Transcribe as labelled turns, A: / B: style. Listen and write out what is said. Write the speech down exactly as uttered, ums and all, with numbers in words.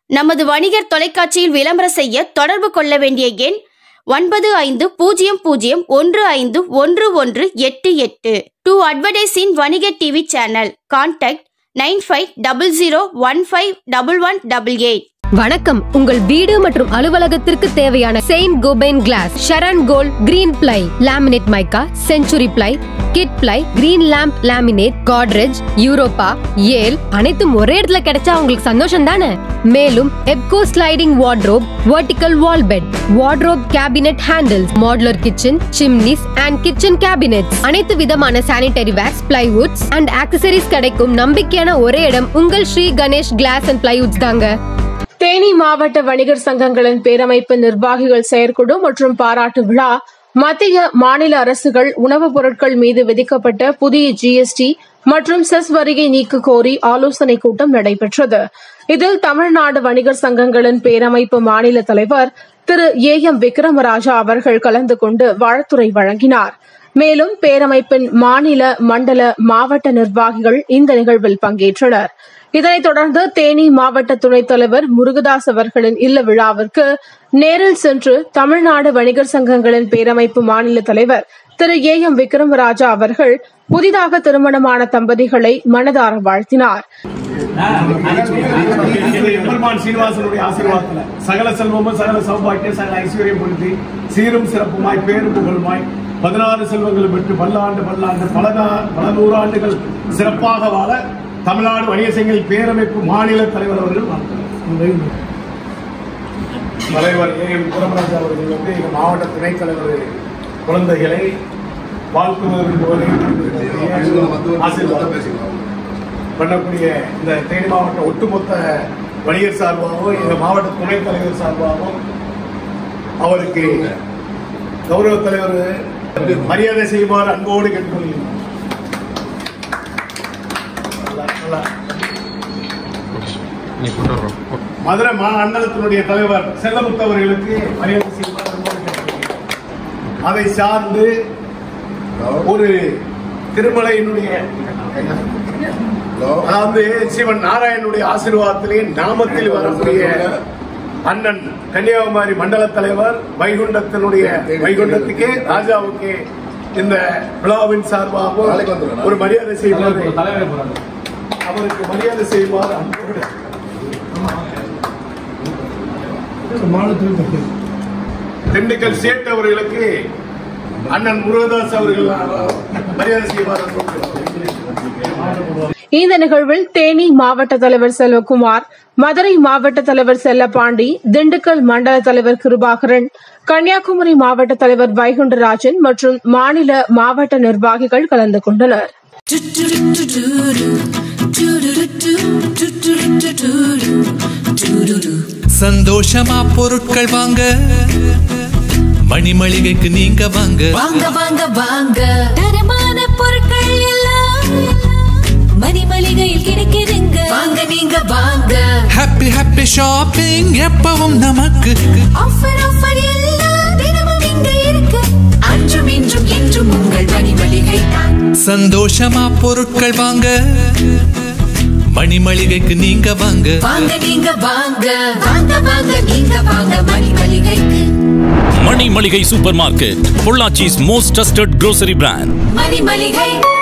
A: நமது வணிகர் தொலைக்காட்சியில் விளம்பரம் செய்ய தொடர்பு கொள்ள வேண்டிய எண் ஒன்பது ஐந்து பூஜ்ஜியம் பூஜ்ஜியம் ஒன்று ஐந்து ஒன்று ஒன்று எட்டு எட்டு. To advertise in Vanigar TV channel contact nine five double zero one five double one double eight.
B: வணக்கம். உங்கள் வீடு மற்றும் அலுவலகத்திற்கு தேவையான Saint Gobain glass, Sharon gold, green ply, laminate mica, century ply, kit ply, green lamp laminate, Godrej, Europa, ஏல் அனைத்தும் ஒரே இடத்துல கிடைச்சா உங்களுக்கு சந்தோஷம் தானே. மேலும் Ebco sliding wardrobe, vertical wall bed, wardrobe cabinet handles, modular kitchen, chimneys and kitchen cabinets, அனைத்து விதமான sanitary wares, plywoods and accessories கிடைக்கும் நம்பிக்கையான ஒரே இடம் உங்கள் Sri Ganesh glass and plywoods தாங்க.
C: தேனி மாவட்ட வணிகர் சங்கங்களின் பேரமைப்பு நிர்வாகிகள் செயற்குழு மற்றும் பாராட்டு விழா, மத்திய மாநில அரசுகள் உணவுப் பொருட்கள் மீது விதிக்கப்பட்ட புதிய ஜிஎஸ்டி மற்றும் செஸ் வரியை நீக்க கோரி ஆலோசனை கூட்டம் நடைபெற்றது. இதில் தமிழ்நாடு வணிகர் சங்கங்களின் பேரமைப்பு மாநில தலைவர் திரு ஏ எம் விக்ரமராஜா அவர்கள் கலந்து கொண்டு வாழ்த்துரை வழங்கினார். மேலும் பேரமைப்பின் மாநில, மண்டல, மாவட்ட நிர்வாகிகள் இந்த நிகழ்வில் பங்கேற்றனர். இதனைத் தொடர்ந்து தேனி மாவட்ட துணைத் தலைவர் முருகதாஸ் அவர்களின் இல்ல விழாவிற்கு நேரில் சென்று தமிழ்நாடு வணிகர் சங்கங்களின் பேரமைப்பு மாநில தலைவர் திரு ஏ எம் விக்ரமராஜா அவர்கள் புதிதாக திருமணமான தம்பதிகளை மனதார வாழ்த்தினார்.
D: சகல செல்வமும் சகல சௌபாக்கியம் சகல ஐஸ்வர்யம் பொருத்தி சீரும் சிறப்புமாய் பேரும் புகழுமாய் பதினாறு செல்வங்களும் பெற்று பல்லாண்டு பல்லாண்டு பல பல நூறாண்டுகள் சிறப்பாக வாழ தமிழ்நாடு வணிகர் சங்கங்கள் பேரமைப்பு மாநில தலைவர் அவர்கள் தலைவர் ஏ எம் விக்ரமராஜா அவர்கள் வந்து எங்கள் மாவட்ட துணைத் தலைவர் குழந்தைகளை வாழ்த்துவதற்கு பண்ணக்கூடிய இந்த தேனி மாவட்ட ஒட்டுமொத்த வணிகர் சார்பாகவும் எங்கள் மாவட்ட துணைத் தலைவர் சார்பாகவும் அவருக்கு கௌரவ தலைவர் மரியாதை செய்யுமாறு அன்போடு கேட்டுக்கொள்கிறேன். மதுரை மண்டலத்தினுடைய தலைவர் செல்லமுத்து அவர்களுக்கு மரியாதை செய்யுமாறு அன்போடு கேட்டுக்கொள்கிறேன். அதை சார்ந்து ஒரு திருமலையினுடைய அதாவது சிவன் நாராயணனுடைய ஆசீர்வாதத்திலே நாமத்தில் வரக்கூடிய அண்ணன் கன்னியாகுமரி மண்டல தலைவர் வைகுண்டத்தினுடைய வைகுண்டத்துக்கே ராஜாவுக்கு இந்த விழாவின் சார்பாக ஒரு மரியாதை செய்வார். அவருக்கு மரியாதை செய்வார். திண்டுக்கல் சேட் அவர்களுக்கு அண்ணன் முருகதாஸ் அவர்கள் மரியாதை செய்வார்.
C: இந்த நிகழ்வில் தேனி மாவட்ட தலைவர் செல்வகுமார், மதுரை மாவட்ட தலைவர் செல்லப்பாண்டி, திண்டுக்கல் மண்டல தலைவர் கிருபாகரன், கன்னியாகுமரி மாவட்ட தலைவர் வைகுண்டராஜன் மற்றும் மாநில மாவட்ட நிர்வாகிகள் கலந்து கொண்டனர்.
E: சந்தோஷமா பொருட்கள் வாங்க மணிமளிகைக்கு நீங்க வாங்க
F: வாங்க வாங்க வாங்க தரமான பொருட்கள் எல்லாம் மணிமளிகையில் கிடைக்குதுங்க. வாங்க நீங்க வாங்க.
E: ஹாப்பி ஹாப்பி ஷாப்பிங் எப்பவும் நமக்கு.
F: ஆஃபர் ஆஃபர் எல்லாம் தினமும் இங்க இருக்கு. அன்றும் இன்றும் என்றும் உங்கள் மணிமளிகை தான்.
E: சந்தோஷமா பொருட்கள் வாங்க மணிமளிகைக்கு நீங்க வாங்க.
F: வாங்க நீங்க வாங்க. வாங்க வாங்க நீங்க வாங்க மணிமளிகைக்கு.
G: Manimaligai super market, Pollachi's most trusted grocery brand.
F: மணிமளிகை.